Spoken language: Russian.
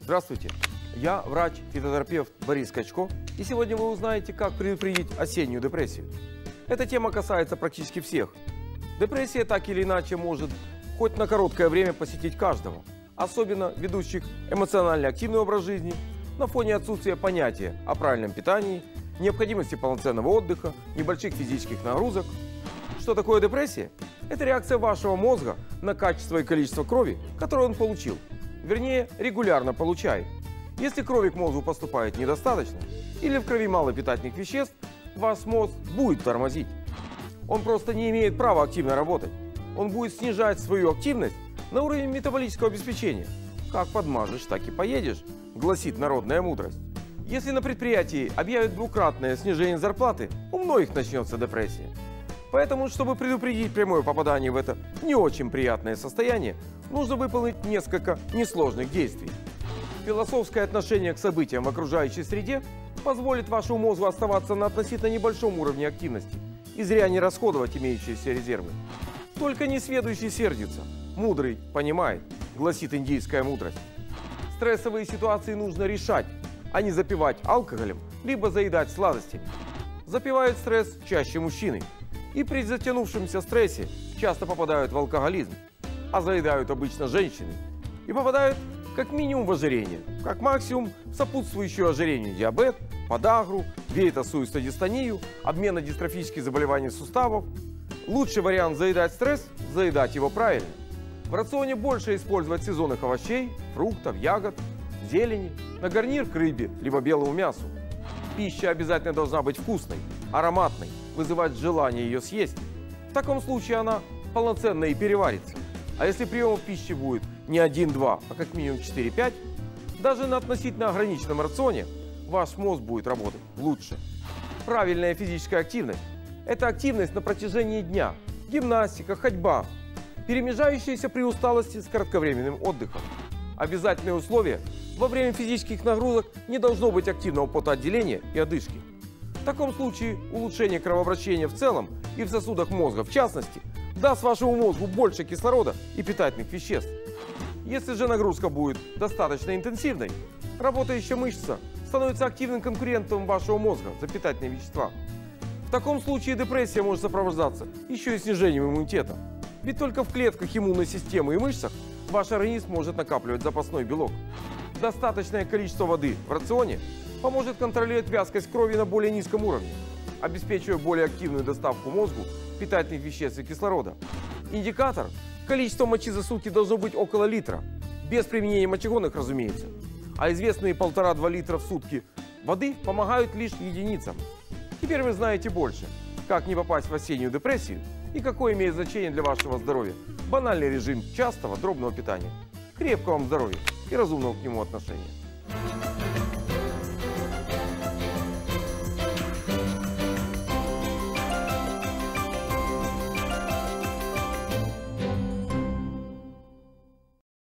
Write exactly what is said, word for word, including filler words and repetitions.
Здравствуйте, я врач-фитотерапевт Борис Качко, и сегодня вы узнаете, как предупредить осеннюю депрессию. Эта тема касается практически всех. Депрессия так или иначе может хоть на короткое время посетить каждого, особенно ведущих эмоционально активный образ жизни, на фоне отсутствия понятия о правильном питании, необходимости полноценного отдыха, небольших физических нагрузок. Что такое депрессия? Это реакция вашего мозга на качество и количество крови, которое он получил. Вернее, регулярно получает. Если крови к мозгу поступает недостаточно, или в крови мало питательных веществ, ваш мозг будет тормозить. Он просто не имеет права активно работать. Он будет снижать свою активность на уровень метаболического обеспечения. Как подмажешь, так и поедешь, гласит народная мудрость. Если на предприятии объявят двукратное снижение зарплаты, у многих начнется депрессия. Поэтому, чтобы предупредить прямое попадание в это не очень приятное состояние, нужно выполнить несколько несложных действий. Философское отношение к событиям в окружающей среде позволит вашему мозгу оставаться на относительно небольшом уровне активности и зря не расходовать имеющиеся резервы. Только несведущий сердится, мудрый понимает, гласит индийская мудрость. Стрессовые ситуации нужно решать, а не запивать алкоголем, либо заедать сладостями. Запивают стресс чаще мужчины. И при затянувшемся стрессе часто попадают в алкоголизм, а заедают обычно женщины. И попадают как минимум в ожирение, как максимум в сопутствующую ожирению диабет, подагру, вейтосуистодистонию, обменно-дистрофические заболевания суставов. Лучший вариант заедать стресс – заедать его правильно. В рационе больше использовать сезонных овощей, фруктов, ягод, зелени, на гарнир к рыбе, либо белому мясу. Пища обязательно должна быть вкусной, ароматной, вызывать желание ее съесть. В таком случае она полноценно и переварится. А если приемов пищи будет не один-два, а как минимум четыре-пять, даже на относительно ограниченном рационе ваш мозг будет работать лучше. Правильная физическая активность – это активность на протяжении дня, гимнастика, ходьба, перемежающаяся при усталости с кратковременным отдыхом. Обязательные условия – во время физических нагрузок не должно быть активного потоотделения и одышки. В таком случае улучшение кровообращения в целом и в сосудах мозга в частности даст вашему мозгу больше кислорода и питательных веществ. Если же нагрузка будет достаточно интенсивной, работающая мышца становится активным конкурентом вашего мозга за питательные вещества. В таком случае депрессия может сопровождаться еще и снижением иммунитета. Ведь только в клетках иммунной системы и мышцах ваш организм может накапливать запасной белок. Достаточное количество воды в рационе поможет контролировать вязкость крови на более низком уровне, обеспечивая более активную доставку мозгу питательных веществ и кислорода. Индикатор – количество мочи за сутки должно быть около литра, без применения мочегонных, разумеется. А известные полтора-два литра в сутки воды помогают лишь единицам. Теперь вы знаете больше, как не попасть в осеннюю депрессию и какое имеет значение для вашего здоровья банальный режим частого дробного питания. Крепкого вам здоровья и разумного к нему отношения.